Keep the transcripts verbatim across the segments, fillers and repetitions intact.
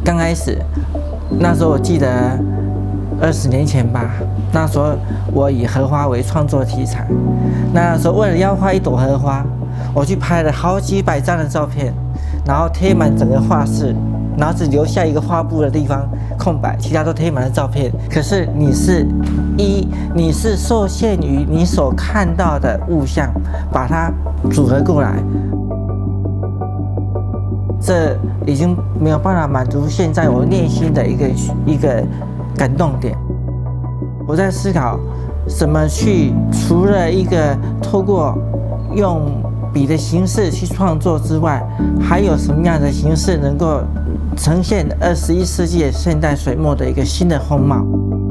刚开始，那时候我记得二十年前吧，那时候我以荷花为创作题材，那时候为了要画一朵荷花，我去拍了好几百张的照片，然后贴满整个画室，然后只留下一个画布的地方空白，其他都贴满了照片。可是你是一，你是受限于你所看到的物象，把它组合过来。这已经没有办法满足现在我内心的一个一个感动点。我在思考怎么去，除了一个透过用笔的形式去创作之外，还有什么样的形式能够呈现二十一世纪现代水墨的一个新的风貌？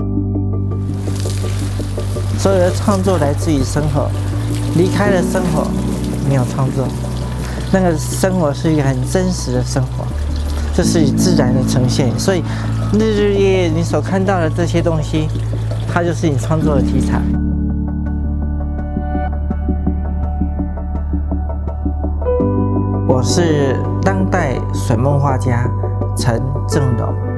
所有的创作来自于生活，离开了生活，没有创作。那个生活是一个很真实的生活，这是自然的呈现。所以日日夜夜你所看到的这些东西，它就是你创作的题材。我是当代水墨画家陈正荣。